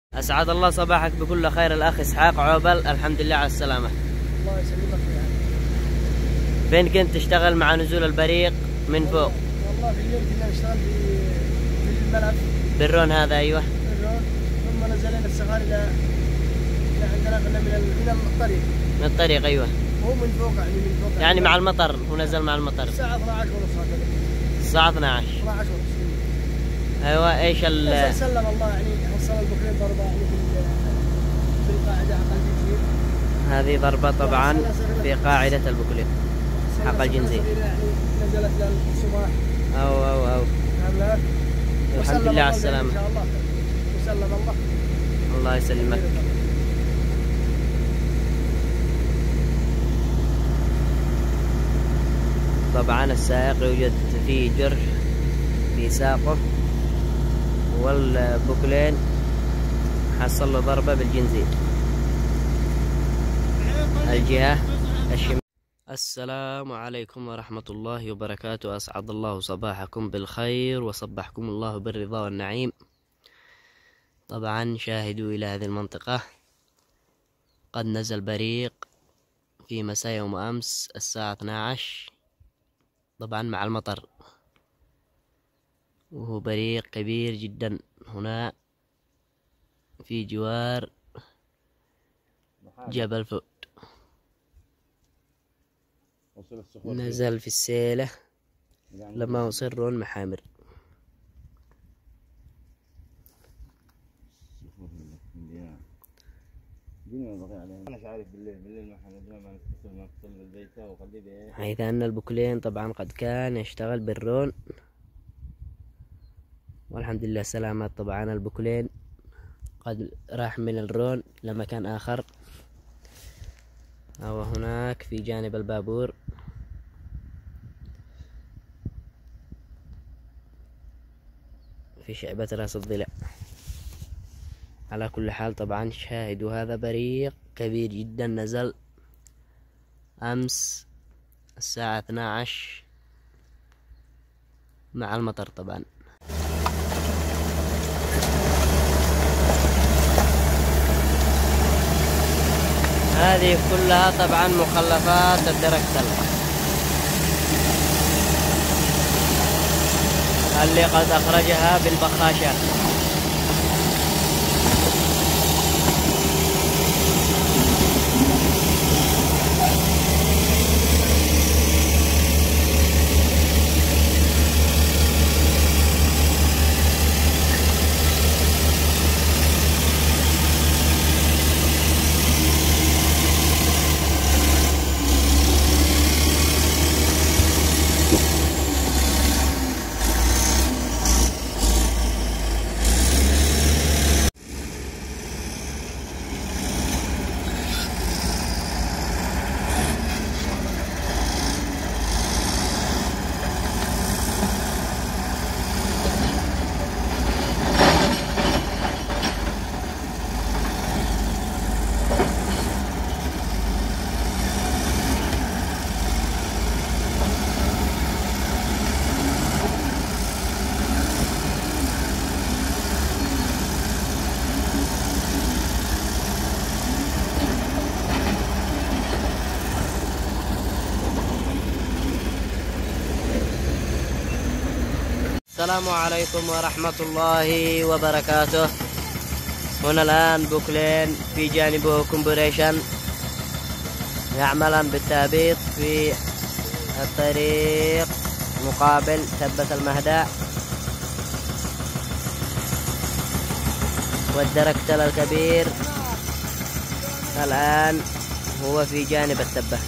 أسعد الله صباحك بكل خير الأخ إسحاق عوبل، الحمد لله على السلامة. الله يسلمك يا عم. فين كنت تشتغل مع نزول البريق من فوق؟ والله في اليوم كنا نشتغل في الملف بالرون هذا. أيوه بالرون، ثم نزلنا الصغار إلى عندنا من الطريق. من الطريق. أيوه هو من فوق من فوق يعني مع المطر، هو نزل مع المطر الساعة 12 ونص هكذا. الساعة 12 ونص. أيوه. إيش سلم الله حصل البكرين ضربة في القاعدة حق الجنزير. هذه ضربة طبعا في قاعدة البكلين حق الجنزير. نزلت للصباح. أو الحمد لله على السلامة. إن شاء الله وسلم الله. الله يسلمك. طبعا السائق يوجد فيه جرح في ساقه، والبكلين حصل له ضربة بالجنزير الجهة الشمال. السلام عليكم ورحمة الله وبركاته. أسعد الله صباحكم بالخير وصبحكم الله بالرضا والنعيم. طبعا شاهدوا إلى هذه المنطقة، قد نزل بريق في مساء يوم أمس الساعة 12 طبعا مع المطر، وهو بريق كبير جدا هنا في جوار جبل فؤاد. نزل في السيلة لما وصل رون محامر. حيث أن البكلين طبعا قد كان يشتغل بالرون، والحمد لله سلامات. طبعا البكلين قد راح من الرون لمكان آخر، أو هناك في جانب البابور. في شعبة راس الضلع. على كل حال طبعا شاهدوا هذا بريق كبير جدا نزل أمس الساعة 12 مع المطر. طبعا هذه كلها طبعا مخلفات الدركتل اللي قد أخرجها بالبخاشات. السلام عليكم ورحمة الله وبركاته. هنا الآن بكلين في جانبه كومبوريشن يعملا بالتهبيط في الطريق مقابل تبة المهدى، والدركتل الكبير الآن هو في جانب التبة.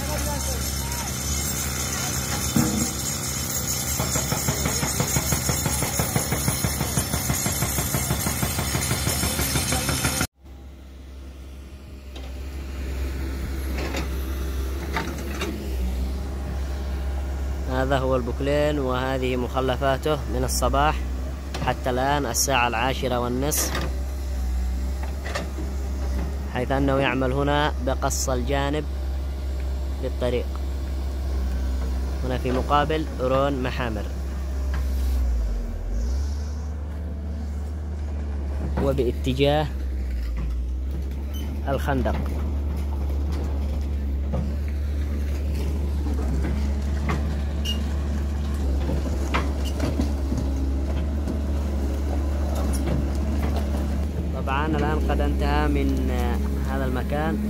هذا هو البكلين، وهذه مخلفاته من الصباح حتى الآن الساعة 10:30، حيث أنه يعمل هنا بقص الجانب للطريق هنا في مقابل رون محامر. وباتجاه الخندق. طبعا الآن قد انتهى من هذا المكان.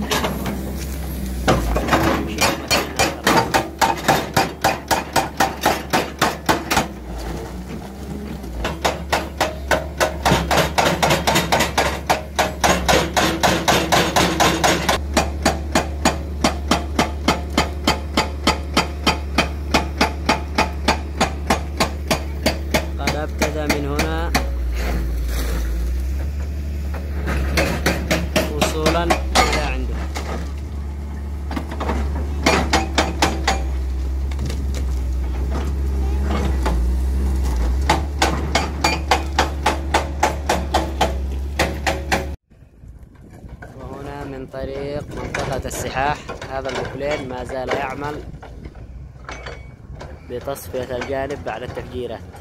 قد ابتدأ من هنا وصولا إلى عنده. وهنا من طريق منطقة السحاح هذا البوكلين ما زال يعمل بتصفية الجانب بعد التفجيرات.